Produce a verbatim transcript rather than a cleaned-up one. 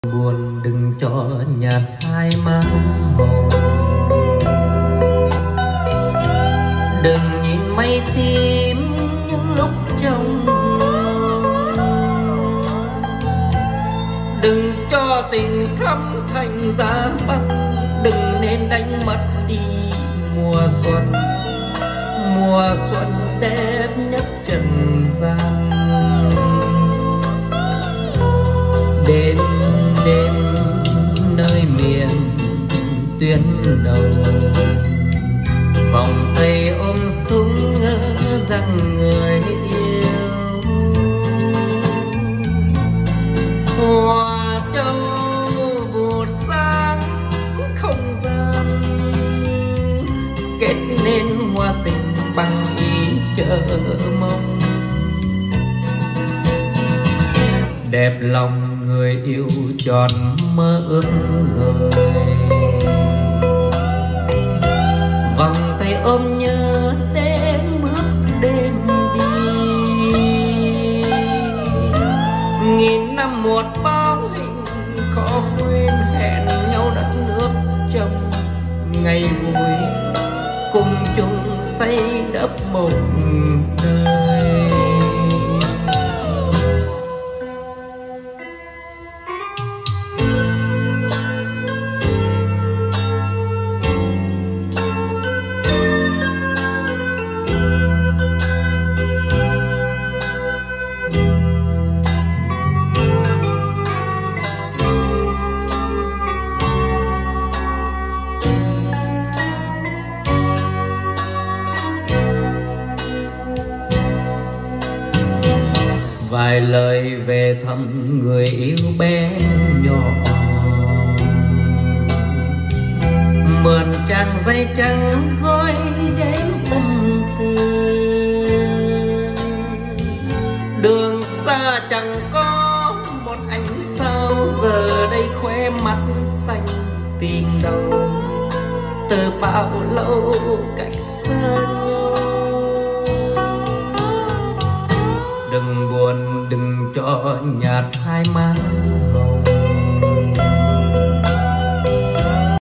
Buồn đừng cho nhạt hai má hồng, đừng nhìn mây tím những lúc trông, đừng cho tình thắm thành giá băng, đừng nên đánh mất đi mùa xuân, mùa xuân đẹp nhất trần gian. Đêm đêm nơi miền tuyến đầu, vòng tay ôm súng ngỡ rằng người yêu. Hoa châu vụt sáng không gian, kết nên hoa tình bằng ý chờ mong. Đẹp lòng người yêu tròn mơ ước rồi, vòng tay ôm nhớ đến bước đêm đi. Nghìn năm một bóng hình khó quên, hẹn nhau đất nước trong ngày vui, cùng chung xây đắp một đời. Vài lời về thăm người yêu bé nhỏ, mượn trang giấy trắng hỏi đến tâm tư. Đường xa chẳng có một ánh sao, giờ đây khóe mắt xanh tìm đâu, từ bao lâu cách xa nhau. Đừng buồn đừng cho nhạt hai má hồng,